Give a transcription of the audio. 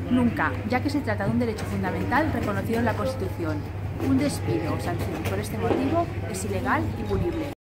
Nunca, ya que se trata de un derecho fundamental reconocido en la Constitución. Un despido o sanción por este motivo es ilegal y punible.